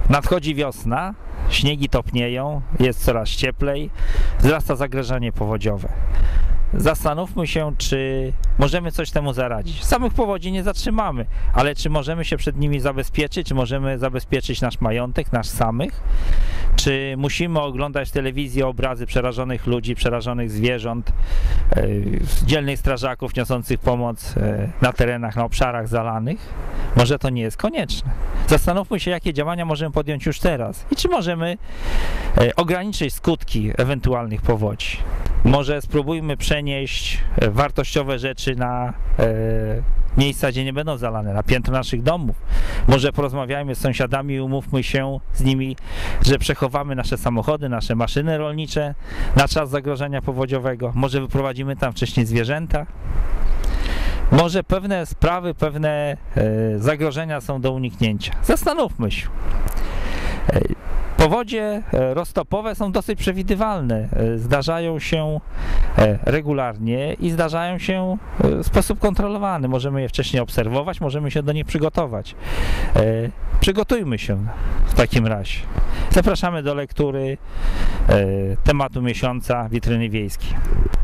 Nadchodzi wiosna, śniegi topnieją, jest coraz cieplej, wzrasta zagrożenie powodziowe. Zastanówmy się, czy możemy coś temu zaradzić. Samych powodzi nie zatrzymamy, ale czy możemy się przed nimi zabezpieczyć, czy możemy zabezpieczyć nasz majątek, nasz samych, czy musimy oglądać w telewizji obrazy przerażonych ludzi, przerażonych zwierząt, dzielnych strażaków niosących pomoc na terenach, na obszarach zalanych? Może to nie jest konieczne. Zastanówmy się, jakie działania możemy podjąć już teraz i czy możemy ograniczyć skutki ewentualnych powodzi. Może spróbujmy przenieść wartościowe rzeczy na miejsca, gdzie nie będą zalane, na piętro naszych domów. Może porozmawiajmy z sąsiadami i umówmy się z nimi, że przechowamy nasze samochody, nasze maszyny rolnicze na czas zagrożenia powodziowego. Może wyprowadzimy tam wcześniej zwierzęta. Może pewne sprawy, pewne zagrożenia są do uniknięcia. Zastanówmy się. Powodzie roztopowe są dosyć przewidywalne, zdarzają się regularnie i zdarzają się w sposób kontrolowany. Możemy je wcześniej obserwować, możemy się do nich przygotować. Przygotujmy się w takim razie. Zapraszamy do lektury tematu miesiąca Witryny Wiejskie.